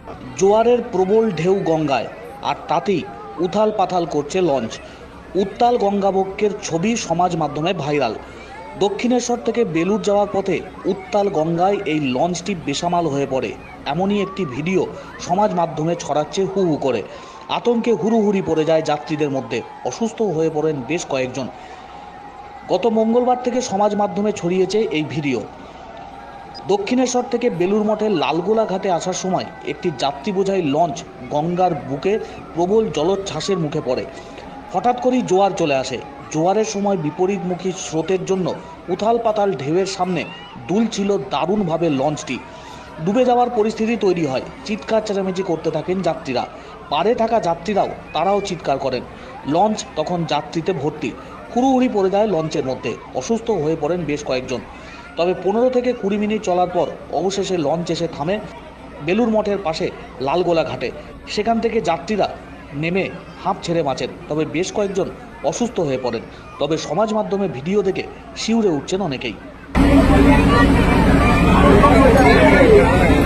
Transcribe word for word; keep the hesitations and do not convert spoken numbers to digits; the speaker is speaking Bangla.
জোয়ারের প্রবল ঢেউ গঙ্গায়, আর তাতেই উথাল পাথাল করছে লঞ্চ। উত্তাল গঙ্গাবক্ষের ছবি সমাজ মাধ্যমে ভাইরাল। দক্ষিণেশ্বর থেকে বেলুড় যাওয়ার পথে উত্তাল গঙ্গায় এই লঞ্চটি বেসামাল হয়ে পড়ে, এমনই একটি ভিডিও সমাজ মাধ্যমে ছড়াচ্ছে হু হু করে। আতঙ্কে হুড়ুহুড়ি পড়ে যায় যাত্রীদের মধ্যে, অসুস্থ হয়ে পড়েন বেশ কয়েকজন। গত মঙ্গলবার থেকে সমাজ মাধ্যমে ছড়িয়েছে এই ভিডিও। দক্ষিণেশ্বর থেকে বেলুড় মঠের লালগোলা ঘাটে আসার সময় একটি যাত্রী বোঝাই লঞ্চ গঙ্গার বুকে প্রবল জলোচ্ছ্বাসের মুখে পড়ে। হঠাৎ করেই জোয়ার চলে আসে। জোয়ারের সময় বিপরীতমুখী স্রোতের জন্য উথাল পাতাল ঢেউয়ের সামনে দুলছিল দারুণভাবে লঞ্চটি। ডুবে যাওয়ার পরিস্থিতি তৈরি হয়। চিৎকার চেঁচামেচি করতে থাকেন যাত্রীরা। পাড়ে থাকা যাত্রীরাও তারাও চিৎকার করেন। লঞ্চ তখন যাত্রীতে ভর্তি। হুড়ুহুড়ি পড়ে যায় লঞ্চের মধ্যে, অসুস্থ হয়ে পড়েন বেশ কয়েকজন। তবে পনেরো থেকে কুড়ি মিনিট চলার পর অবশেষে লঞ্চ এসে থামে বেলুড় মঠের পাশে লালগোলা ঘাটে। সেখান থেকে যাত্রীরা নেমে হাঁপ ছেড়ে বাঁচেন, তবে বেশ কয়েকজন অসুস্থ হয়ে পড়েন। তবে সমাজ মাধ্যমে ভিডিও দেখে শিউরে উঠছেন অনেকেই।